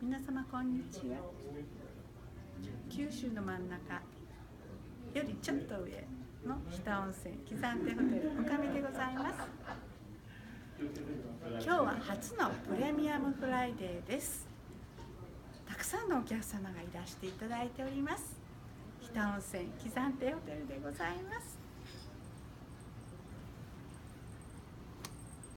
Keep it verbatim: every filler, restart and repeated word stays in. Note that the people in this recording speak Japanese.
皆様こんにちは。九州の真ん中よりちょっと上の日田温泉喜山亭ホテル女将でございます。今日は初のプレミアムフライデーです。たくさんのお客様がいらしていただいております。日田温泉喜山亭ホテルでございます。